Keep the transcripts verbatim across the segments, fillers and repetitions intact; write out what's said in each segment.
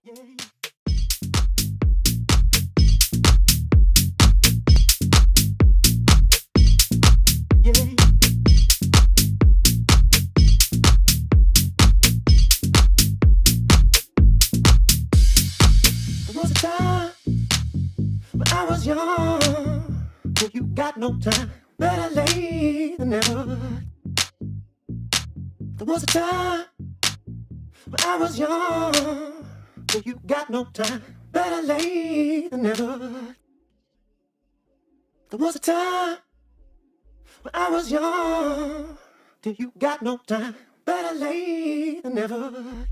Yeah. Yeah. There was a time when I was young, when you got no time, better late than never. There was a time when I was young, when you got no time, better late than never. There was a time when I was young, till you got no time, better late than never.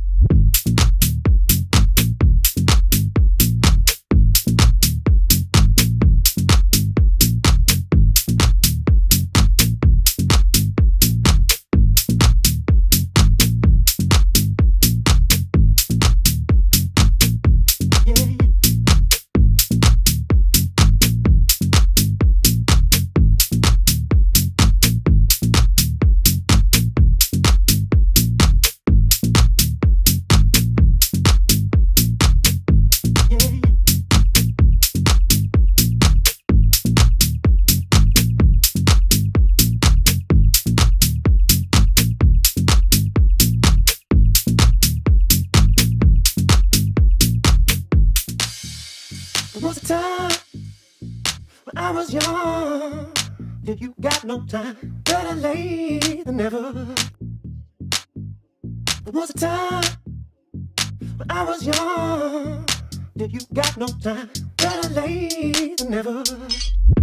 There was a time when I was young, till you got no time, better late than never. There was a time when I was young, till you got no time, better late than never.